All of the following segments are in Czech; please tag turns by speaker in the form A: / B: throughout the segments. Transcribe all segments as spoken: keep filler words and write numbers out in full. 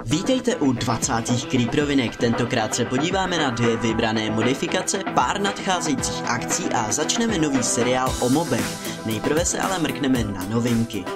A: Vítejte u dvacátých creeprovinek, tentokrát se podíváme na dvě vybrané modifikace, pár nadcházejících akcí a začneme nový seriál o mobech. Nejprve se ale mrkneme na novinky.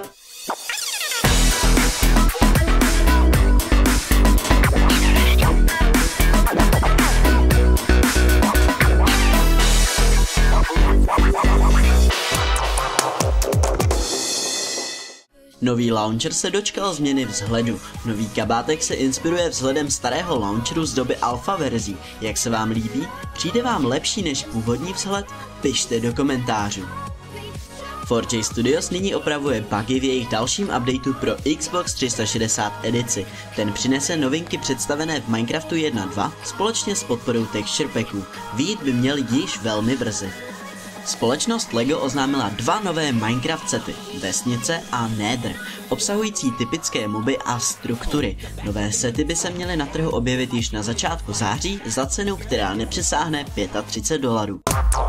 A: Nový launcher se dočkal změny vzhledu. Nový kabátek se inspiruje vzhledem starého launcheru z doby alfa verzí. Jak se vám líbí? Přijde vám lepší než původní vzhled? Pište do komentářů. four J Studios nyní opravuje bugy v jejich dalším updateu pro Xbox tři sta šedesát edici. Ten přinese novinky představené v Minecraftu jedna tečka dva společně s podporou texture packů. Vyjít by měl již velmi brzy. Společnost LEGO oznámila dva nové Minecraft sety, Vesnice a Nether, obsahující typické moby a struktury. Nové sety by se měly na trhu objevit již na začátku září za cenu, která nepřesáhne třicet pět dolarů.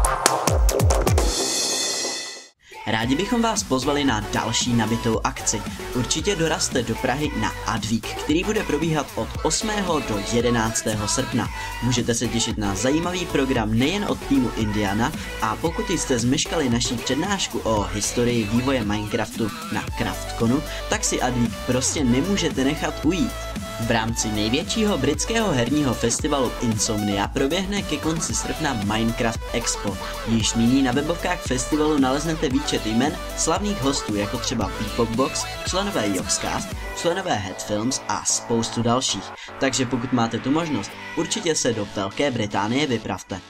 A: Rádi bychom vás pozvali na další nabitou akci. Určitě dorazte do Prahy na Adweek, který bude probíhat od osmého do jedenáctého srpna. Můžete se těšit na zajímavý program nejen od týmu Indiana a pokud jste zmeškali naší přednášku o historii vývoje Minecraftu na CraftConu, tak si Adweek prostě nemůžete nechat ujít. V rámci největšího britského herního festivalu Insomnia proběhne ke konci srpna Minecraft Expo. Již nyní na webovkách festivalu naleznete výčet jmen slavných hostů jako třeba Beatbox, členové Yogscast, členové Headfilms a spoustu dalších. Takže pokud máte tu možnost, určitě se do Velké Británie vypravte.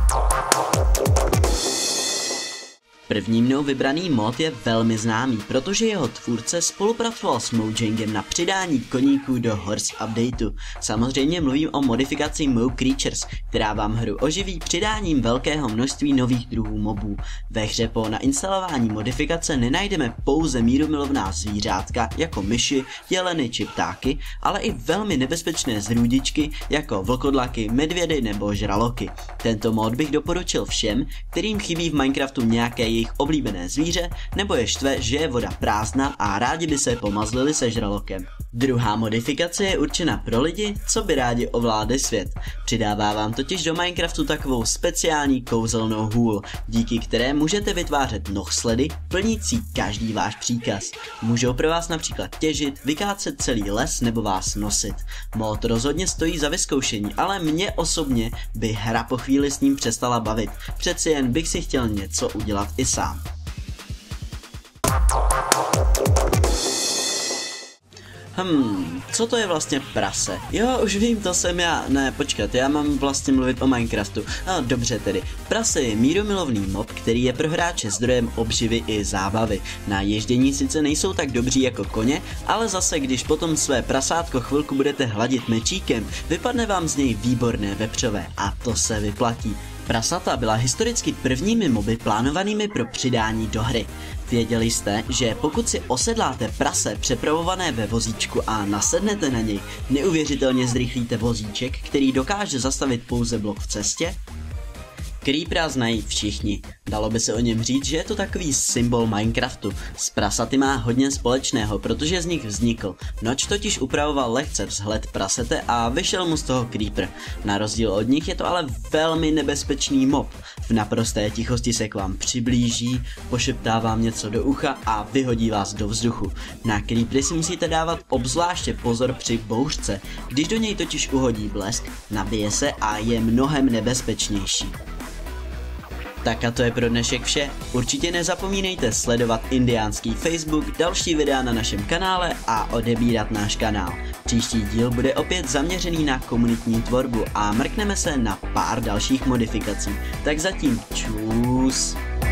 A: První mnou vybraný mod je velmi známý, protože jeho tvůrce spolupracoval s Mojangem na přidání koníků do Horse updateu. Samozřejmě mluvím o modifikaci Mo Creatures, která vám hru oživí přidáním velkého množství nových druhů mobů. Ve hře po nainstalování modifikace nenajdeme pouze mírumilovná zvířátka jako myši, jeleny či ptáky, ale i velmi nebezpečné zrůdičky jako vlkodlaky, medvědy nebo žraloky. Tento mod bych doporučil všem, kterým chybí v Minecraftu nějaké jejich oblíbené zvíře, nebo je štve, že je voda prázdná a rádi by se pomazlili se žralokem. Druhá modifikace je určena pro lidi, co by rádi ovládli svět. Přidává vám totiž do Minecraftu takovou speciální kouzelnou hůl, díky které můžete vytvářet nohsledy, plnící každý váš příkaz. Můžou pro vás například těžit, vykácet celý les nebo vás nosit. Mod rozhodně stojí za vyzkoušení, ale mě osobně by hra po chvíli s ním přestala bavit. Přeci jen bych si chtěl něco udělat i sám. Hmm, co to je vlastně prase? Jo, už vím, to jsem já. Ne, počkat, já mám vlastně mluvit o Minecraftu. No, dobře tedy. Prase je mírumilovný mob, který je pro hráče zdrojem obživy i zábavy. Na ježdění sice nejsou tak dobří jako koně, ale zase, když potom své prasátko chvilku budete hladit mečíkem, vypadne vám z něj výborné vepřové a to se vyplatí. Prasata byla historicky prvními moby plánovanými pro přidání do hry. Věděli jste, že pokud si osedláte prase přepravované ve vozíčku a nasednete na něj, neuvěřitelně zrychlíte vozíček, který dokáže zastavit pouze blok v cestě? Creepera znají všichni. Dalo by se o něm říct, že je to takový symbol Minecraftu. S prasaty má hodně společného, protože z nich vznikl. Noč totiž upravoval lehce vzhled prasete a vyšel mu z toho Creeper. Na rozdíl od nich je to ale velmi nebezpečný mob. V naprosté tichosti se k vám přiblíží, pošeptá vám něco do ucha a vyhodí vás do vzduchu. Na Creepery si musíte dávat obzvláště pozor při bouřce, když do něj totiž uhodí blesk, nabije se a je mnohem nebezpečnější. Tak a to je pro dnešek vše. Určitě nezapomínejte sledovat indiánský Facebook, další videa na našem kanále a odebírat náš kanál. Příští díl bude opět zaměřený na komunitní tvorbu a mrkneme se na pár dalších modifikací. Tak zatím čus.